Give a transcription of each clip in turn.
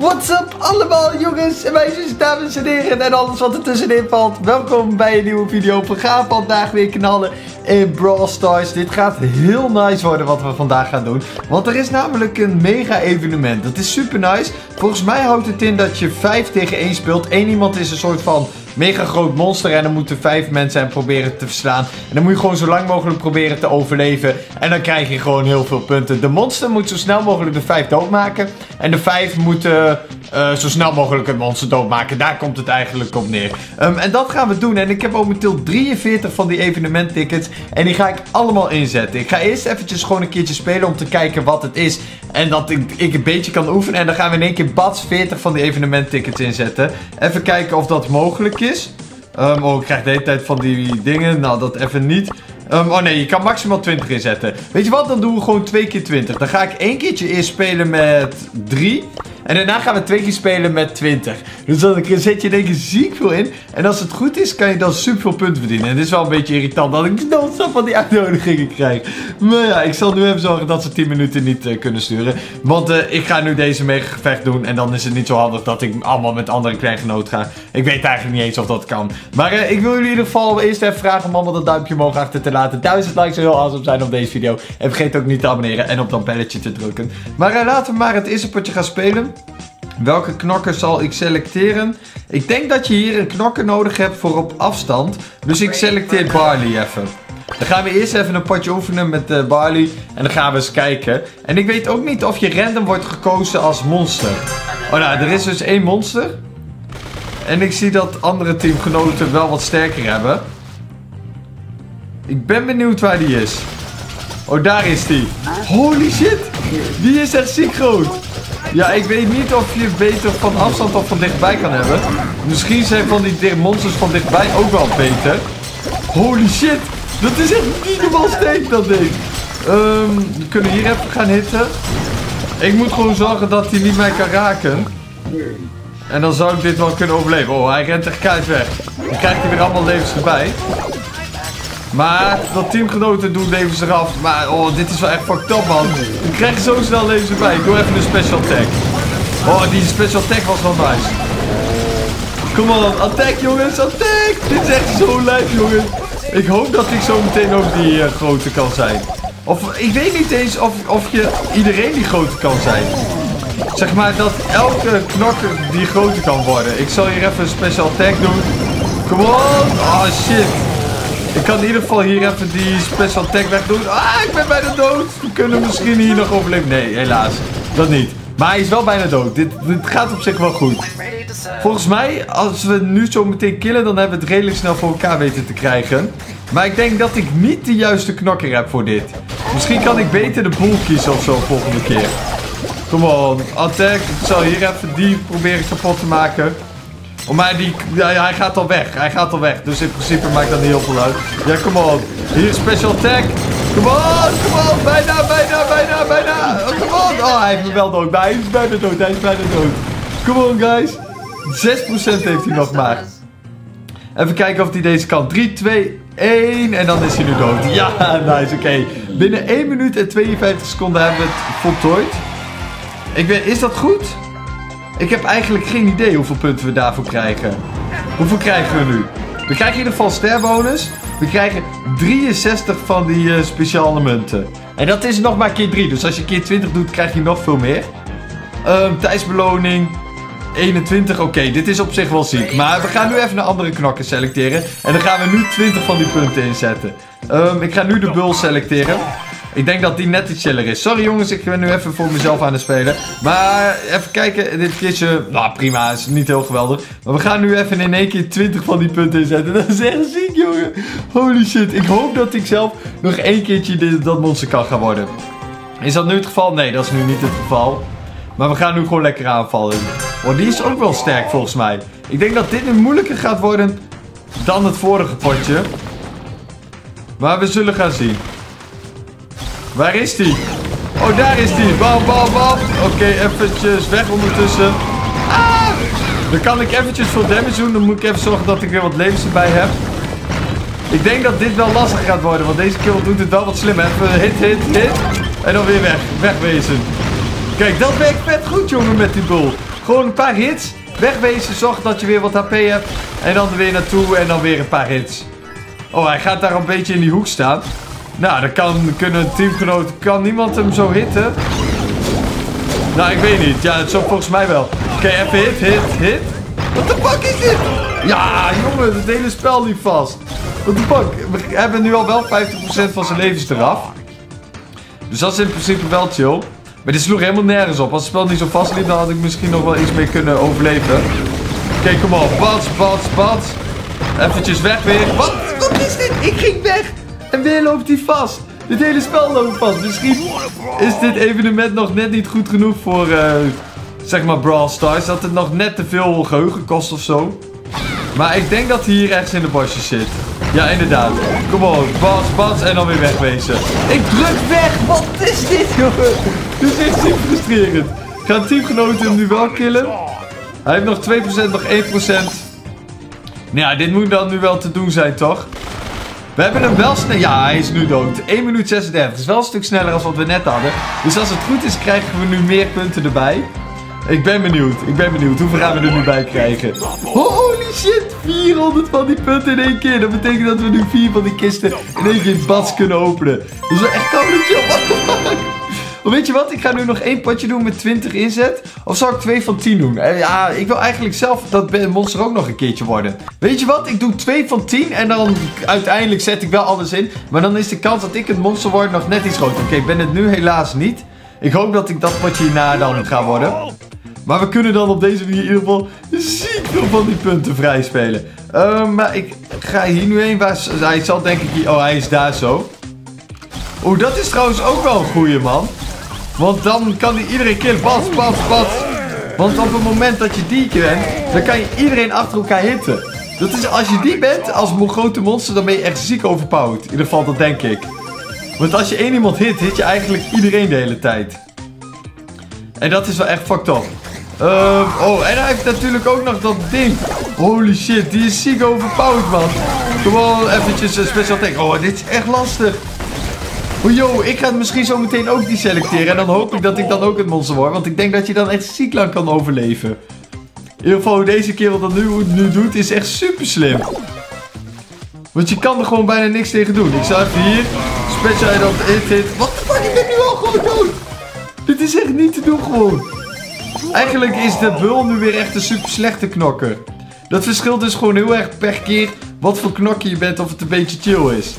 What's up allemaal jongens en meisjes, dames en heren en alles wat er tussenin valt. Welkom bij een nieuwe video. We gaan vandaag weer knallen in Brawl Stars. Dit gaat heel nice worden wat we vandaag gaan doen. Want er is namelijk een mega evenement. Dat is super nice. Volgens mij houdt het in dat je 5 tegen 1 speelt. Eén iemand is een soort van mega groot monster en dan moeten 5 mensen hem proberen te verslaan. En dan moet je gewoon zo lang mogelijk proberen te overleven. En dan krijg je gewoon heel veel punten. De monster moet zo snel mogelijk de 5 doodmaken. En de 5 moeten zo snel mogelijk het monster doodmaken. Daar komt het eigenlijk op neer. En dat gaan we doen. En ik heb momenteel 43 van die evenementtickets. En die ga ik allemaal inzetten. Ik ga eerst eventjes gewoon een keertje spelen om te kijken wat het is. En dat ik een beetje kan oefenen. En dan gaan we in één keer bats 40 van die evenementtickets inzetten. Even kijken of dat mogelijk is. Oh, ik krijg de hele tijd van die dingen. Nou, dat even niet. Oh nee, je kan maximaal 20 inzetten. Weet je wat? Dan doen we gewoon 2 keer 20. Dan ga ik 1 keertje eerst spelen met 3. En daarna gaan we 2 keer spelen met 20. Dus dan zet je in één keer ziek veel in. En als het goed is, kan je dan super veel punten verdienen. En het is wel een beetje irritant dat ik non-stop van die uitnodigingen krijg. Maar ja, ik zal nu even zorgen dat ze 10 minuten niet kunnen sturen. Want ik ga nu deze mega gevecht doen. En dan is het niet zo handig dat ik allemaal met andere kleingenoot ga. Ik weet eigenlijk niet eens of dat kan. Maar ik wil jullie in ieder geval eerst even vragen om allemaal dat duimpje omhoog achter te laten. 1000 likes zou heel awesome zijn op deze video. En vergeet ook niet te abonneren en op dat belletje te drukken. Maar laten we maar het eerste potje gaan spelen. Welke knokker zal ik selecteren? Ik denk dat je hier een knokker nodig hebt voor op afstand. Dus ik selecteer Barley even. Dan gaan we eerst even een potje oefenen met Barley. En dan gaan we eens kijken. En ik weet ook niet of je random wordt gekozen als monster. Oh nou, er is dus 1 monster. En ik zie dat andere teamgenoten wel wat sterker hebben. Ik ben benieuwd waar die is. Oh, daar is die. Holy shit. Die is echt ziek groot. Ja, ik weet niet of je beter van afstand of van dichtbij kan hebben. Misschien zijn van die monsters van dichtbij ook wel beter. Holy shit. Dat is echt niet normaal sterk, dat ding. We kunnen hier even gaan hitten. Ik moet gewoon zorgen dat hij niet mij kan raken. En dan zou ik dit wel kunnen overleven. Oh, hij rent echt keihard weg. Dan krijgt hij weer allemaal levens erbij. Maar dat teamgenoten doen levens eraf. Maar oh, dit is wel echt fucked up, man. Ik krijg zo snel levens erbij. Ik doe even een special attack. Oh, die special attack was wel nice. Kom on, attack jongens, attack. Dit is echt zo lijf, jongen. Ik hoop dat ik zo meteen ook die grote kan zijn. Of ik weet niet eens of je iedereen die grote kan zijn. Zeg maar dat elke knokker die groter kan worden. Ik zal hier even een special attack doen. Kom on. Oh shit. Ik kan in ieder geval hier even die special attack wegdoen. Ah, ik ben bijna dood. We kunnen misschien hier nog overleven. Nee, helaas. Dat niet. Maar hij is wel bijna dood. Dit gaat op zich wel goed. Volgens mij, als we nu zo meteen killen, dan hebben we het redelijk snel voor elkaar weten te krijgen. Maar ik denk dat ik niet de juiste knokker heb voor dit. Misschien kan ik beter de boel kiezen of zo volgende keer. Kom on, attack. Ik zal hier even die proberen kapot te maken. Oh, maar hij gaat al weg. Hij gaat al weg. Dus in principe maakt dat niet heel veel uit. Ja, kom on. Hier special attack. Kom on, kom on. Bijna. Oh, kom on. Oh, hij heeft me wel dood. Maar hij is bijna dood. Kom on, guys. 6% heeft hij nog maar. Even kijken of hij deze kan. 3, 2, 1. En dan is hij nu dood. Ja, nice. Oké. Binnen 1 minuut en 52 seconden hebben we het voltooid. Is dat goed? Ik heb eigenlijk geen idee hoeveel punten we daarvoor krijgen. Hoeveel krijgen we nu? We krijgen in ieder geval sterbonus. We krijgen 63 van die speciale munten. En dat is nog maar keer 3. Dus als je keer 20 doet, krijg je nog veel meer. Tijdsbeloning 21. Oké, dit is op zich wel ziek. Maar we gaan nu even een andere knokker selecteren. En dan gaan we nu 20 van die punten inzetten. Ik ga nu de bul selecteren. Ik denk dat die net iets chiller is. Sorry jongens, ik ben nu even voor mezelf aan het spelen. Maar even kijken, dit keertje, nou prima, is niet heel geweldig. Maar we gaan nu even in één keer 20 van die punten inzetten. Dat is echt ziek, jongen. Holy shit, ik hoop dat ik zelf nog 1 keertje dat monster kan gaan worden. Is dat nu het geval? Nee, dat is nu niet het geval. Maar we gaan nu gewoon lekker aanvallen. Oh, die is ook wel sterk volgens mij. Ik denk dat dit nu moeilijker gaat worden dan het vorige potje. Maar we zullen gaan zien. Waar is die? Oh, daar is die. Bam. Oké, eventjes weg ondertussen. Ah! Dan kan ik eventjes veel damage doen. Dan moet ik even zorgen dat ik weer wat levens erbij heb. Ik denk dat dit wel lastig gaat worden. Want deze kill doet het wel wat slim. Even hit. En dan weer weg. Wegwezen. Kijk, dat werkt vet goed, jongen, met die bul. Gewoon een paar hits. Wegwezen, zorg dat je weer wat HP hebt. En dan er weer naartoe en dan weer een paar hits. Oh, hij gaat daar een beetje in die hoek staan. Nou, dan kunnen teamgenoten... Kan niemand hem zo hitten? Nou, ik weet niet. Ja, het zou volgens mij wel. Oké, even hit. Wat de fuck is dit? Ja, jongen, het hele spel liep vast. What the fuck? We hebben nu al wel 50% van zijn levens eraf. Dus dat is in principe wel chill. Maar dit sloeg helemaal nergens op. Als het spel niet zo vast liep, dan had ik misschien nog wel iets mee kunnen overleven. Oké, kom op. Bats. Eventjes weg weer. Wat is dit? Ik ging weg. En weer loopt hij vast. Dit hele spel loopt vast. Misschien is dit evenement nog net niet goed genoeg voor, zeg maar, Brawl Stars. Dat het nog net te veel geheugen kost of zo. Maar ik denk dat hij hier ergens in de bosjes zit. Ja, inderdaad. Kom op, bats en dan weer wegwezen. Ik druk weg. Wat is dit, jongen? Dit is echt super frustrerend. Gaan teamgenoten hem nu wel killen? Hij heeft nog 2%, nog 1%. Nou ja, dit moet dan nu wel te doen zijn, toch? We hebben hem wel snel... Ja, hij is nu dood. 1 minuut 36. Dat is wel een stuk sneller dan wat we net hadden. Dus als het goed is, krijgen we nu meer punten erbij. Ik ben benieuwd. Hoeveel gaan we er nu bij krijgen? Holy shit. 400 van die punten in één keer. Dat betekent dat we nu 4 van die kisten in één keer in bats kunnen openen. Dat is wel echt chill. What the fuck? Weet je wat? Ik ga nu nog 1 potje doen met 20 inzet. Of zal ik 2 van 10 doen? Ja, ik wil eigenlijk zelf dat monster ook nog een keertje worden. Weet je wat? Ik doe 2 van 10 en dan uiteindelijk zet ik wel alles in. Maar dan is de kans dat ik het monster word nog net iets groter. Oké, ik ben het nu helaas niet. Ik hoop dat ik dat potje hierna dan ga worden. Maar we kunnen dan op deze manier in ieder geval ziek veel van die punten vrij spelen. Maar ik ga hier nu heen. Hij zal denk ik hier... Oh, hij is daar zo. Oeh, dat is trouwens ook wel een goeie, man. Want dan kan hij iedereen killen. Bats. Want op het moment dat je die bent, dan kan je iedereen achter elkaar hitten. Dat is, als je die bent, als een grote monster, dan ben je echt ziek overpowered. In ieder geval, dat denk ik. Want als je één iemand hit je eigenlijk iedereen de hele tijd. En dat is wel echt fucked up. Oh, en hij heeft natuurlijk ook nog dat ding. Holy shit, die is ziek overpowered, man. Gewoon eventjes een special attack. Oh, dit is echt lastig. Oh, yo, ik ga misschien zo meteen ook die selecteren. En dan hoop ik dat ik dan ook het monster word. Want ik denk dat je dan echt ziek lang kan overleven. In ieder geval, hoe deze kerel dat nu doet, is echt super slim. Want je kan er gewoon bijna niks tegen doen. Ik zal even hier. Special op hit. Wat de fuck, ik ben nu al gewoon dood. Dit is echt niet te doen gewoon. Eigenlijk is de bul nu weer echt een super slechte knokker. Dat verschilt dus gewoon heel erg per keer wat voor knokker je bent of het een beetje chill is.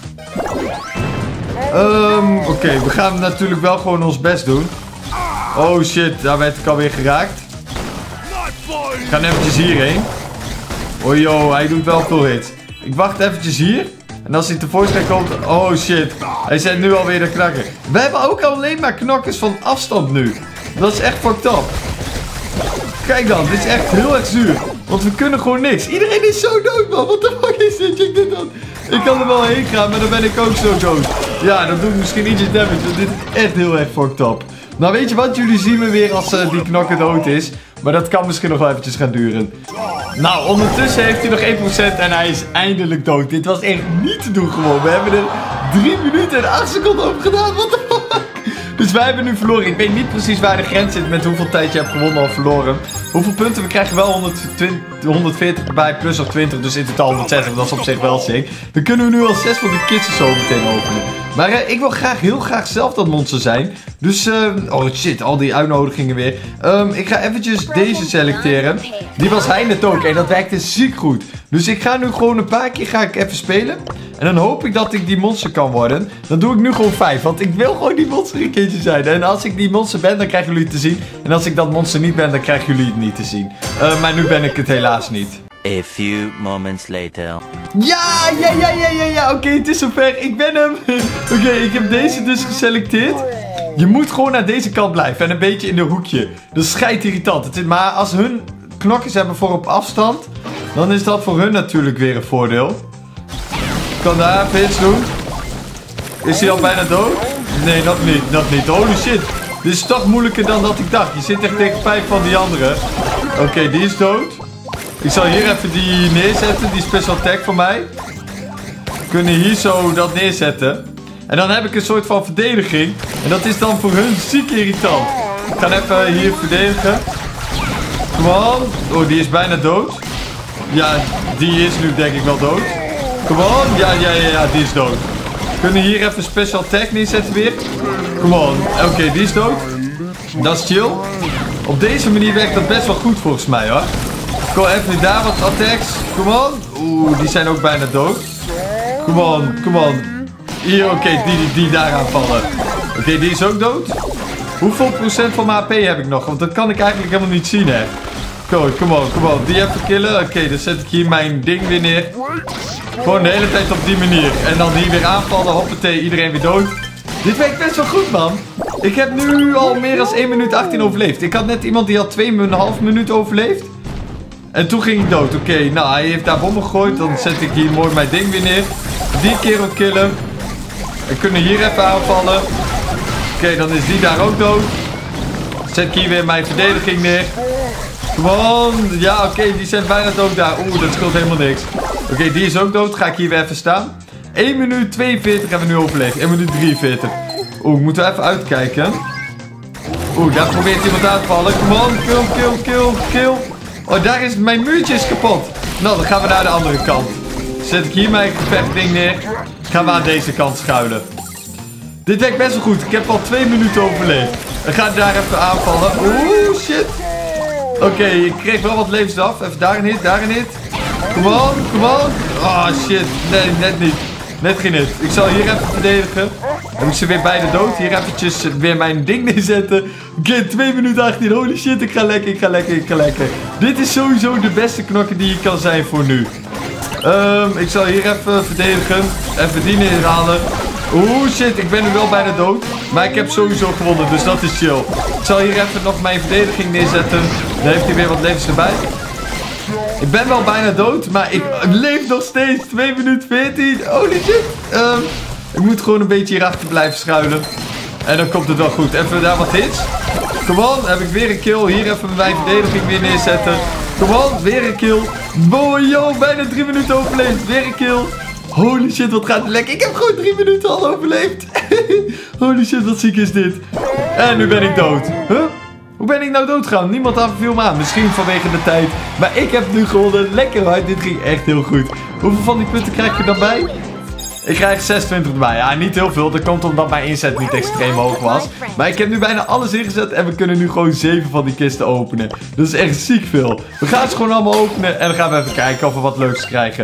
Oké, we gaan natuurlijk wel gewoon ons best doen. Oh shit, daar werd ik alweer geraakt. Ik ga eventjes hierheen. Oh yo, hij doet wel veel hits. Ik wacht eventjes hier. En als hij tevoorschijn komt... Oh shit, hij zet nu alweer de knakker. We hebben ook alleen maar knakkers van afstand nu. Dat is echt fucked up. Kijk dan, dit is echt heel erg zuur. Want we kunnen gewoon niks. Iedereen is zo dood, man. Wat de fuck is dit? Check dit dan. Ik kan er wel heen gaan, maar dan ben ik ook zo dood. Ja, dat doet misschien ietsje damage. Want dit is echt heel erg fucked up. Nou, weet je wat? Jullie zien me weer als die knokker dood is. Maar dat kan misschien nog wel eventjes gaan duren. Nou, ondertussen heeft hij nog 1% en hij is eindelijk dood. Dit was echt niet te doen gewoon. We hebben er 3 minuten en 8 seconden op gedaan. What the fuck? Dus wij hebben nu verloren. Ik weet niet precies waar de grens zit met hoeveel tijd je hebt gewonnen of verloren. Hoeveel punten? We krijgen wel 140 erbij plus nog 20. Dus in totaal 160. Dat is op zich wel sick. Dan kunnen we nu al 6 van die kisten zo meteen openen. Maar ik wil heel graag zelf dat monster zijn. Dus, oh shit, al die uitnodigingen weer. Ik ga eventjes deze selecteren. Die was hij net ook en dat werkte ziek goed. Dus ik ga nu gewoon een paar keer even spelen. En dan hoop ik dat ik die monster kan worden. Dan doe ik nu gewoon 5, want ik wil gewoon die monster een keertje zijn. En als ik die monster ben, dan krijgen jullie het te zien. En als ik dat monster niet ben, dan krijgen jullie het niet te zien. Maar nu ben ik het helaas niet. A few moments later. Ja. Oké, het is zover. Ik ben hem. Oké, ik heb deze dus geselecteerd. Je moet gewoon naar deze kant blijven. En een beetje in de hoekje. Dat is scheidirritant. Maar als hun knokkers hebben voor op afstand, dan is dat voor hun natuurlijk weer een voordeel. Ik kan daar even iets doen. Is hij al bijna dood? Nee, nog niet. Holy shit. Dit is toch moeilijker dan dat ik dacht. Je zit echt tegen 5 van die anderen. Oké, die is dood. Ik zal hier even die neerzetten, die special attack voor mij. We kunnen hier zo dat neerzetten. En dan heb ik een soort van verdediging. En dat is dan voor hun ziek irritant. Ik ga even hier verdedigen. Come on. Oh, die is bijna dood. Ja, die is nu denk ik wel dood. Come on. Ja, die is dood. Kunnen we hier even special attack neerzetten weer? Come on. Oké, die is dood. Dat is chill. Op deze manier werkt dat best wel goed volgens mij hoor. Kom even daar wat attacks. Come on. Oeh, die zijn ook bijna dood. Come on. Hier, oké, die daar aanvallen. Oké, die is ook dood. Hoeveel procent van mijn HP heb ik nog? Want dat kan ik eigenlijk helemaal niet zien, hè. Come on. Die even killen. Oké, dan zet ik hier mijn ding weer neer. Gewoon de hele tijd op die manier. En dan hier weer aanvallen. Hoppatee, iedereen weer dood. Dit werkt best wel goed, man. Ik heb nu al meer dan 1 minuut 18 overleefd. Ik had net iemand die al 2,5 minuten overleefd. En toen ging hij dood. Oké, nou, hij heeft daar bommen gegooid. Dan zet ik hier mooi mijn ding weer neer. Die kerel killen. We kunnen hier even aanvallen. Oké, dan is die daar ook dood. Zet ik hier weer mijn verdediging neer. Come on. Ja, oké, die zijn bijna dood daar. Oeh, dat scheelt helemaal niks. Oké, die is ook dood. Ga ik hier weer even staan. 1 minuut 42 hebben we nu overleefd. 1 minuut 43. Oeh, moeten we even uitkijken. Oeh, daar probeert iemand aan te vallen. Come on, kill. Oh, daar is mijn muurtje is kapot. Nou, dan gaan we naar de andere kant. Zet ik hier mijn gevechtding neer. Gaan we aan deze kant schuilen. Dit werkt best wel goed. Ik heb al 2 minuten overleefd. We gaan daar even aanvallen. Oeh, shit. Oké, ik kreeg wel wat levens af. Even daar een hit. Come on. Oh, shit. Nee, net niet. Net geen hit. Ik zal hier even verdedigen. Dan heb ik ze weer beide dood. Hier eventjes weer mijn ding neerzetten. Oké, 2 minuten 18. Holy shit, ik ga lekker. Dit is sowieso de beste knokker die je kan zijn voor nu. Ik zal hier even verdedigen. Even die neerhalen. Oeh, shit, ik ben nu wel bijna dood. Maar ik heb sowieso gewonnen, dus dat is chill. Ik zal hier even nog mijn verdediging neerzetten. Dan heeft hij weer wat levens erbij. Ik ben wel bijna dood, maar ik leef nog steeds. 2 minuten 14. Holy shit. Ik moet gewoon een beetje hierachter blijven schuilen. En dan komt het wel goed. Even daar wat hits. Come on, heb ik weer een kill. Hier even mijn verdediging weer neerzetten. Come on, weer een kill. Boy, yo, bijna 3 minuten overleefd. Weer een kill. Holy shit, wat gaat het lekker. Ik heb gewoon 3 minuten al overleefd. Holy shit, wat ziek is dit. En nu ben ik dood. Huh? Hoe ben ik nou doodgegaan? Niemand viel me aan. Misschien vanwege de tijd. Maar ik heb nu gewonnen. Lekker hard. Dit ging echt heel goed. Hoeveel van die punten krijg ik er dan bij? Ik krijg 26 erbij. Ja, niet heel veel. Dat komt omdat mijn inzet niet extreem hoog was. Maar ik heb nu bijna alles ingezet. En we kunnen nu gewoon 7 van die kisten openen. Dat is echt ziek veel. We gaan ze gewoon allemaal openen. En dan gaan we even kijken of we wat leuks krijgen.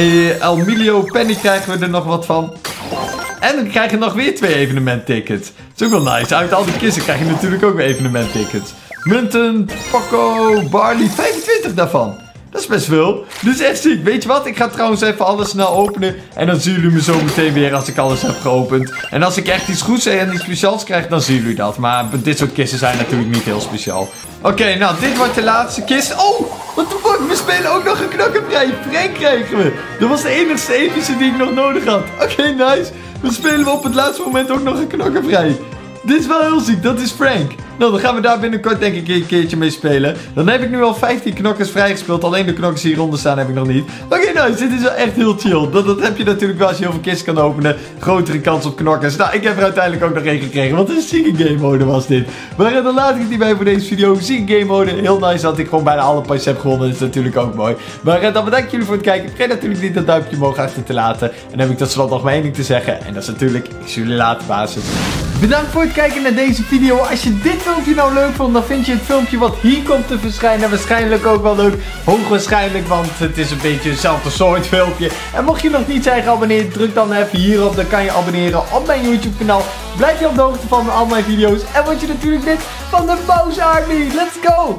Emilio Penny krijgen we er nog wat van. En dan krijg je nog weer 2 evenementtickets. Dat is ook wel nice. Uit al die kisten krijg je natuurlijk ook weer evenementtickets. Munten, Poco, Barley. 25 daarvan. Dat is best veel. Dit is echt ziek. Weet je wat? Ik ga trouwens even alles snel openen. En dan zien jullie me zo meteen weer als ik alles heb geopend. En als ik echt iets goeds en iets speciaals krijg, dan zien jullie dat. Maar dit soort kisten zijn natuurlijk niet heel speciaal. Oké, nou, dit wordt de laatste kist. Oh, what the fuck? We spelen ook nog een knokkenvrij. Frank krijgen we. Dat was de enigste epische die ik nog nodig had. Oké, nice. Dan spelen we op het laatste moment ook nog een knokkenvrij. Dit is wel heel ziek, dat is Frank. Nou, dan gaan we daar binnenkort denk ik een keertje mee spelen. Dan heb ik nu al 15 knokkers vrijgespeeld. Alleen de knokkers die hieronder staan heb ik nog niet. Oké, nice, dit is wel echt heel chill. Dat heb je natuurlijk wel als je heel veel kisten kan openen. Grotere kans op knokkers. Nou, ik heb er uiteindelijk ook nog één gekregen. Wat een zieke game mode was dit. Maar dan laat ik het hierbij voor deze video. Zieke game mode, heel nice dat ik gewoon bijna alle potjes heb gewonnen. Dat is natuurlijk ook mooi. Maar dan bedank ik jullie voor het kijken. Vergeet natuurlijk niet dat duimpje omhoog achter te laten. En dan heb ik tot slot nog maar één ding te zeggen. En dat is natuurlijk, ik zie jullie later, basis. Bedankt voor het kijken naar deze video. Als je dit filmpje nou leuk vond, dan vind je het filmpje wat hier komt te verschijnen waarschijnlijk ook wel leuk. Hoogwaarschijnlijk, want het is een beetje hetzelfde soort filmpje. En mocht je nog niet zijn geabonneerd, druk dan even hierop. Dan kan je abonneren op mijn YouTube kanaal. Blijf je op de hoogte van al mijn video's. En word je natuurlijk lid van de Bowser Army. Let's go!